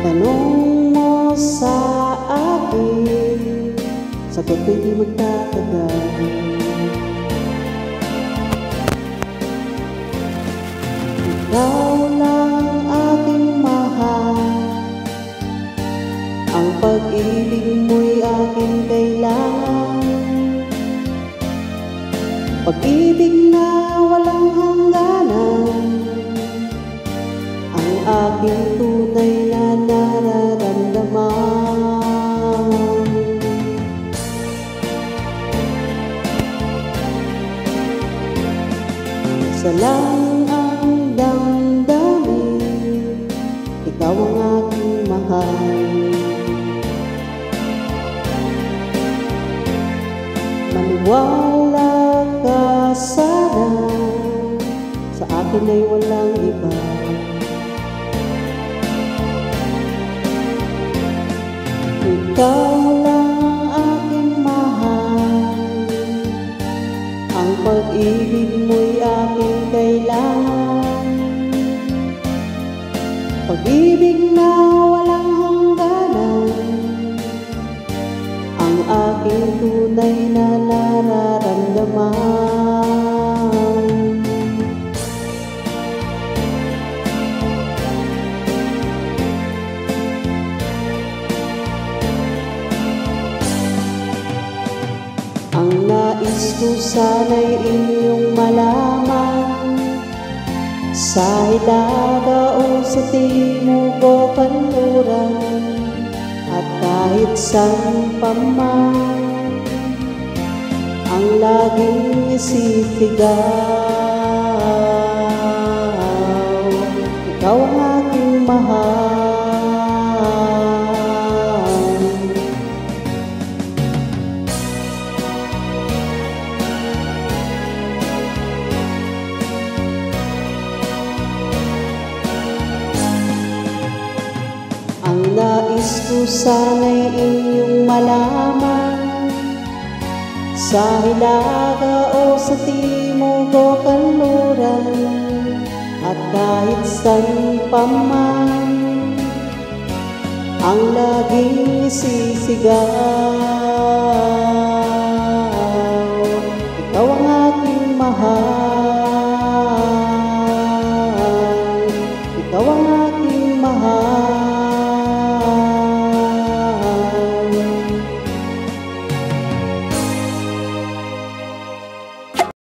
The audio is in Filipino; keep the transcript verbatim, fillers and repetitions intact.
Tanong mo sa akin, sagot ko'y di magtatagal. Ikaw lang aking mahal, ang pag-ibig mo'y aking kailangan. Pag-ibig na walang hangganan, ang aking tunay na nararamdaman. Isa lang ang damdamin, ikaw ang aking mahal. Maniwala ka sana, sa akin ay walang iba. Ikaw lang aking mahal, ang pag-ibig mo'y aking kailangan. Pag-ibig na walang hangganan, ang aking tunay na nararamdaman. Ang nais ko sana'y inyong malaman, sa Hilaga o sa Timog o Kanluran, at kahit saan pa man, ang laging isisigaw, ikaw ang aking mahal. Ang nais ko sana'y inyong malaman, sa Hilaga o sa Timog o Kanluran, at kahit saan pa man, ang laging isisigaw,